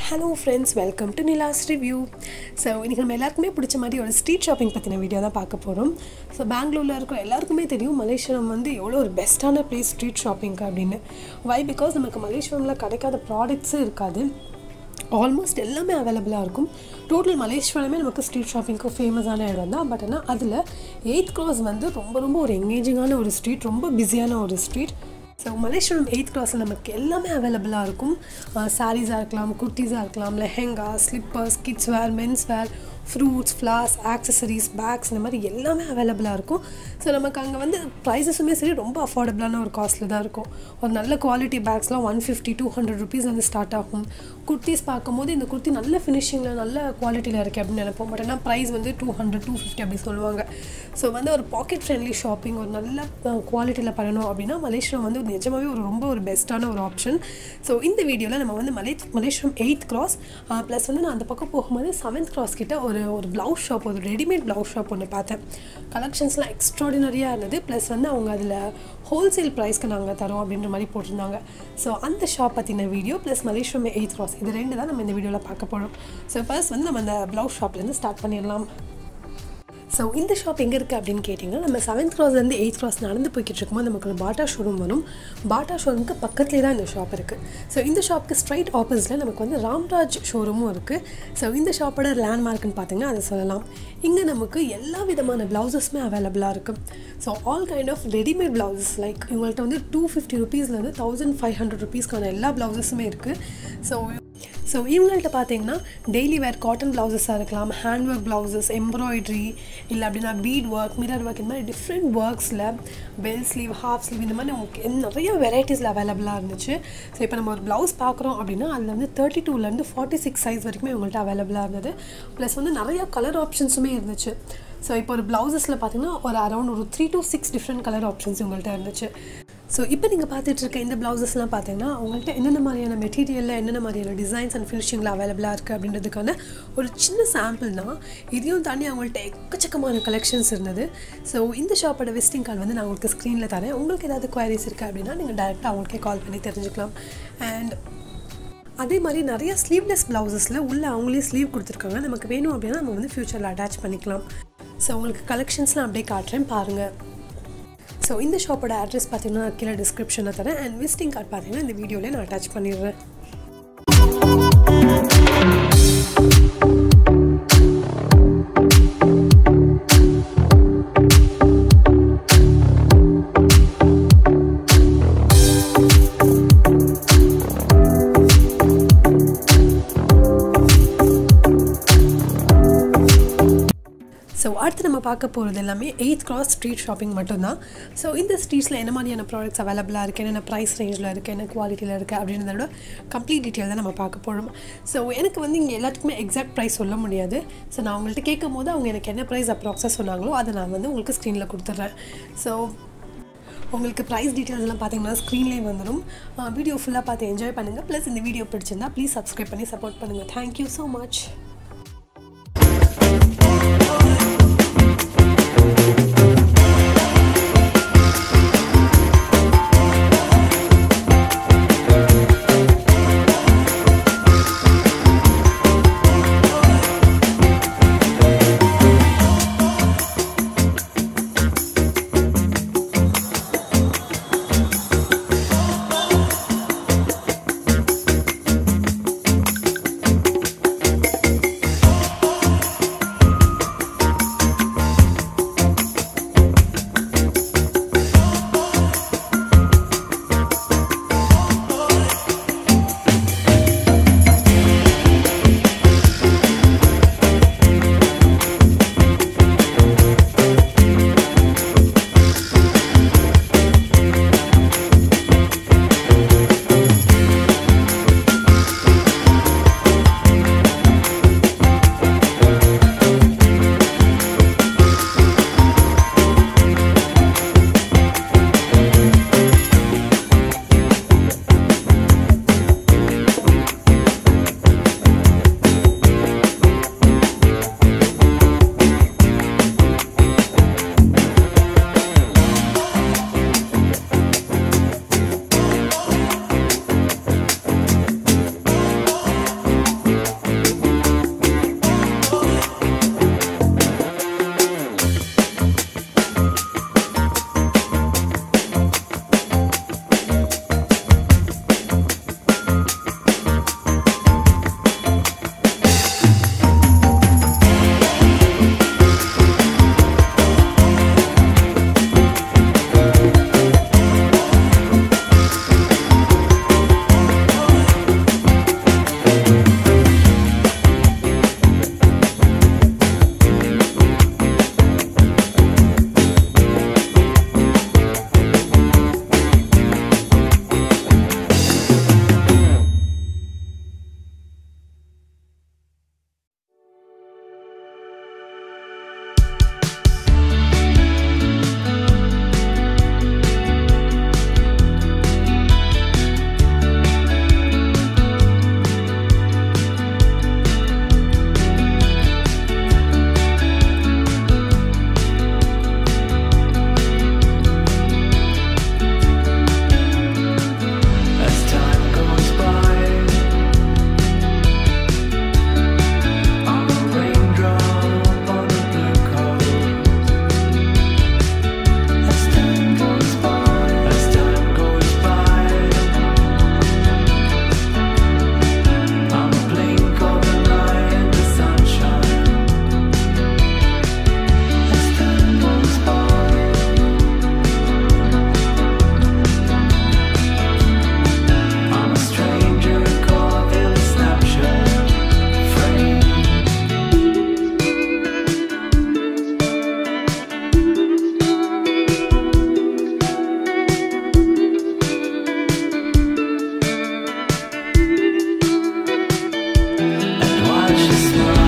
Hello friends, welcome to Nila's review. So இன்னைக்கு நம்ம எல்லாருக்குமே பிடிச்ச மாதிரி ஒரு ஸ்ட்ரீட் ஷாப்பிங் பத்தின வீடியோ தான் பார்க்க போறோம். So பெங்களூர்ல இருக்கிற எல்லாருக்குமே தெரியும் மலேசியம் வந்து எவ்வளவு ஒரு பெஸ்டான பிளேஸ் ஸ்ட்ரீட் ஷாப்பிங்க்கு அப்படினு. Why? Because நமக்கு மலேசியம்ல கிடைக்காத ப்ராடக்ட்ஸ் இருக்காது. ஆல்மோஸ்ட் எல்லாமே அவைலபிளாக இருக்கும். டோட்டல் மலேசியாவிலுமே நமக்கு ஸ்ட்ரீட் ஷாப்பிங்க்கு ஃபேமஸான இடம் தான். பட் ஆனால் அதில் 8th cross வந்து ரொம்ப ஒரு எங்கேஜிங்கான ஒரு ஸ்ட்ரீட், ரொம்ப பிஸியான ஒரு ஸ்ட்ரீட். ஸோ மலேசியம் 8th crossல நமக்கு எல்லாமே அவைலபிளாக இருக்கும். சாரீஸாக இருக்கலாம், குர்த்திஸாக இருக்கலாம், lehenga, slippers, kids wear, men's wear, fruits, flowers, accessories, bags, இந்த மாதிரி எல்லாமே அவைலபிளாக இருக்கும். ஸோ நமக்கு அங்கே வந்து ப்ரைஸஸுமே சரி ரொம்ப அஃபோர்டபுளான ஒரு காஸ்ட்டில் தான் இருக்கும். ஒரு நல்ல குவாலிட்டி பேக்ஸ்லாம் 150-200 rupees வந்து ஸ்டார்ட் ஆகும். குர்த்திஸ் பார்க்கும்போது இந்த குர்த்தி நல்ல ஃபினிஷிங்கில் நல்ல குவாலிட்டியில் இருக்குது அப்படின்னு நினைப்போம். பட் ஆனால் ப்ரைஸ் வந்து 200-250 அப்படி சொல்லுவாங்க. ஸோ வந்து ஒரு பாக்கெட் ஃப்ரெண்ட்லி ஷாப்பிங் ஒரு நல்ல குவாலிட்டியில் பண்ணணும் அப்படின்னா மலேசியா வந்து நிஜமாகவே ரொம்ப ஒரு பெஸ்ட்டான ஒரு ஆப்ஷன். ஸோ இந்த வீடியோவில் நம்ம வந்து மலேசியம் 8th cross ப்ளஸ் வந்து நான் அந்த பக்கம் போகும்போது 7th cross கிட்ட ஒரு ப்ளவுஸ் ஷாப், ஒரு ரெடிமேட் ப்ளவுஸ் ஷாப் ஒன்று பார்த்தேன். கலெக்ஷன்ஸ்லாம் எக்ஸ்ட்ராடினரியாக இருந்தது. ப்ளஸ் வந்து அவங்க அதில் ஹோல்சேல் ப்ரைஸ்க்கு நாங்கள் தரோம் அப்படின்ற மாதிரி போட்டிருந்தாங்க. ஸோ அந்த ஷாப் பற்றின வீடியோ ப்ளஸ் மலேசியம் 8th cross இது ரெண்டு தான் நம்ம இந்த வீடியோவில் பார்க்க போகிறோம். ஸோ ஃபர்ஸ்ட் வந்து நம்ம அந்த ப்ளவுஸ் ஷாப்லேருந்து ஸ்டார்ட் பண்ணிடலாம். ஸோ இந்த ஷாப் எங்கே இருக்குது அப்படின்னு கேட்டிங்கன்னா, நம்ம 7th crossலேருந்து 8th cross நடந்து போய்கிட்டு இருக்கும்போது நமக்கு ஒரு பாட்டா ஷோரூம் வரும். பாட்டா ஷோரூமுக்கு பக்கத்துலேயே தான் இந்த ஷாப் இருக்குது. ஸோ இந்த ஷாப்புக்கு ஸ்ட்ரைட் ஆப்போசிட்டில் நமக்கு வந்து ராம்ராஜ் ஷோரூமும் இருக்குது. ஸோ இந்த ஷாப்போட லேண்ட்மார்க்குன்னு பார்த்தீங்கன்னா அதை சொல்லலாம். இங்கே நமக்கு எல்லா விதமான ப்ளவுசஸுமே அவைலபிளாக இருக்குது. So all kind of readymade blouses like இவங்கள்ட்ட வந்து 250 rupeesலேருந்து 1500 rupeesக்கான எல்லா ப்ளவுசஸுமே இருக்குது. ஸோ இவங்கள்ட்ட பார்த்தீங்கன்னா டெய்லி வேர் காட்டன் ப்ளவுசஸாக இருக்கலாம், ஹேண்ட் ஒர்க் ப்ளவுசஸ், எம்ப்ராய்ட்ரி, இல்லை அப்படின்னா பீட் ஒர்க், மிரர் ஒர்க், இந்த மாதிரி டிஃப்ரெண்ட் ஒர்க்ஸில் பெல் ஸ்லீவ், ஹாஃப் ஸ்லீவ் இந்த மாதிரி உங்களுக்கு நிறைய வெரைட்டிஸில் அவைலபிளாக இருந்துச்சு. ஸோ இப்போ நம்ம ஒரு ப்ளவுஸ் பார்க்குறோம் அப்படின்னா அதில் வந்து 32லேருந்து 46 சைஸ் வரைக்குமே உங்கள்கிட்ட அவைலபிளாக இருந்தது. ப்ளஸ் வந்து நிறையா கலர் ஆப்ஷன்ஸுமே இருந்துச்சு. ஸோ இப்போ ஒரு ப்ளவுசஸில் பார்த்தீங்கன்னா ஒரு அரௌண்ட் ஒரு 3 to 6 டிஃப்ரெண்ட் கலர் ஆப்ஷன்ஸ் உங்கள்கிட்ட இருந்துச்சு. ஸோ இப்போ நீங்கள் பார்த்துட்டு இருக்க இந்த ப்ளவுசஸ்லாம் பார்த்தீங்கன்னா அவங்கள்ட்ட என்னென்ன மாதிரியான மெட்டீரியலில் என்னென்ன மாதிரியான டிசைன்ஸ் அண்ட் ஃபினிஷிங்கில் அவைலபிளாக இருக்குது அப்படின்றதுக்கான ஒரு சின்ன சாம்பிள் தான். இதையும் தாண்டி அவங்கள்ட்ட எக்கச்சக்கமான கலெக்ஷன்ஸ் இருந்தது. ஸோ இந்த ஷாப்போட விசிட்டிங் கார்டு வந்து நான் உங்களுக்கு ஸ்க்ரீனில் தரேன். உங்களுக்கு ஏதாவது குவரிஸ் இருக்குது அப்படின்னா நீங்கள் டேரெக்டாக அவங்களுக்கே கால் பண்ணி தெரிஞ்சுக்கலாம். அண்ட் அதே மாதிரி நிறையா ஸ்லீவ்லெஸ் ப்ளவுசஸில் உள்ள அவங்களே ஸ்லீவ் கொடுத்துருக்காங்க. நமக்கு வேணும் அப்படின்னா நம்ம வந்து ஃப்யூச்சரில் அட்டாச் பண்ணிக்கலாம். ஸோ உங்களுக்கு கலெக்ஷன்ஸ்லாம் அப்படியே காட்டுறேன் பாருங்கள். ஸோ இந்த ஷாப்போட அட்ரஸ் பார்த்தீங்கன்னா நான் கீழே டிஸ்கிரிப்ஷனில் தரேன். அண்ட் விசிட்டிங் கார்டு பார்த்தீங்கன்னா இந்த வீடியோவில் நான் அட்டாச் பண்ணிடுறேன். ஸோ அடுத்து நம்ம பார்க்க போகிறது எல்லாமே 8th cross ஸ்ட்ரீட் ஷாப்பிங் மட்டும்தான். ஸோ இந்த ஸ்ட்ரீட்ஸில் என்ன மாதிரியான ப்ராடக்ட்ஸ் அவைலபிளாக இருக்குது, என்னென்ன ப்ரைஸ் ரேஞ்சில் இருக்குது, என்ன குவாலிட்டியில் இருக்குது அப்படின்றதோட கம்ப்ளீட் டீட்டெயில் தான் நம்ம பார்க்க போகிறோம். ஸோ எனக்கு வந்து இங்கே எல்லாத்துக்குமே எக்ஸாக்ட் ப்ரைஸ் சொல்ல முடியாது. ஸோ நான் அவங்கள்ட்ட கேட்கும் போது அவங்க எனக்கு என்ன ப்ரைஸ் அப்ராக்ஸாக சொன்னாங்களோ அதை நான் வந்து உங்களுக்கு ஸ்க்ரீனில் கொடுத்துட்றேன். ஸோ உங்களுக்கு ப்ரைஸ் டீட்டெயில்ஸ்லாம் பார்த்தீங்கன்னா ஸ்க்ரீன்லேயே வந்துடும். வீடியோ ஃபுல்லாக பார்த்து என்ஜாய் பண்ணுங்கள். ப்ளஸ் இந்த வீடியோ பிடிச்சிருந்தா ப்ளீஸ் சப்ஸ்கிரைப் பண்ணி சப்போர்ட் பண்ணுங்கள். Thank you so much. she smiled.